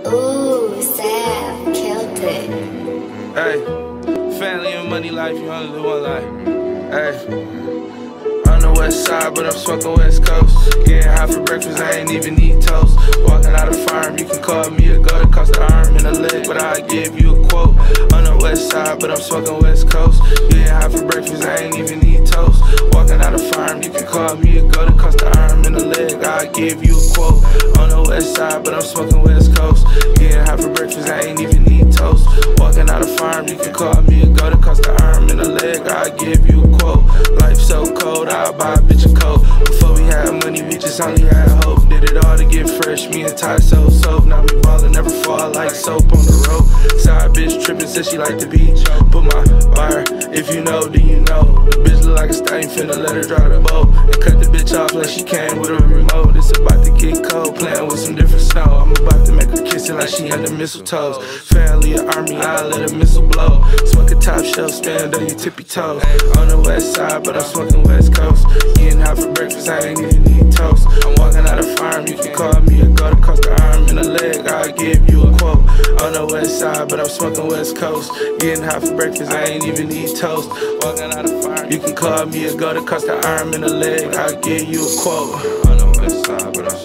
Ooh, Sam killed it. Hey, family and money life, you only live one life. Hey, on the west side, but I'm smoking west coast. Getting high for breakfast, I ain't even eat toast. Walking out of farm, you can call me a goat. It cost an arm and a leg, but I give you a quote. On the west side, but I'm smoking west coast. Getting high for breakfast, I ain't even eat toast. Walking out of farm, you can call me a goat. It cost an arm and a leg, I give you a quote. On the west side, but I'm smoking west coast. Getting high for breakfast, I ain't even eat toast. Walking out of farm, you can call me a goat. It cost an arm and a leg, I give you a quote. Life so cold, I'll buy a bitch a coat. Before we had money, we just only had hope. Did it all to get fresh, me and Ty so soap. Now we ballin', never fall like soap on the road. Side bitch trippin', said she like the beach. Put my wire, if you know, then you know. The bitch look like a stain, finna let her drive the boat. And cut the bitch off like she came with a remote. It's about to get cold, playin' with some different snow. I'm about to make her kiss it like she under mistletoes. Family or army, I'll let a missile blow. Smoke a top shelf, stand on your tippy toes. On the west side, but I'm smoking west coast. Getting high for breakfast, I ain't even need toast. I'm walking out of farm, you can call me a goat. It cost an arm and a leg, I'll give you a quote. On the west side, but I'm smoking west coast. Getting high for breakfast, I ain't even need toast. Walking out of farm, you can call me a goat. It cost an arm and a leg, I'll give you a quote. On the west side, but I'm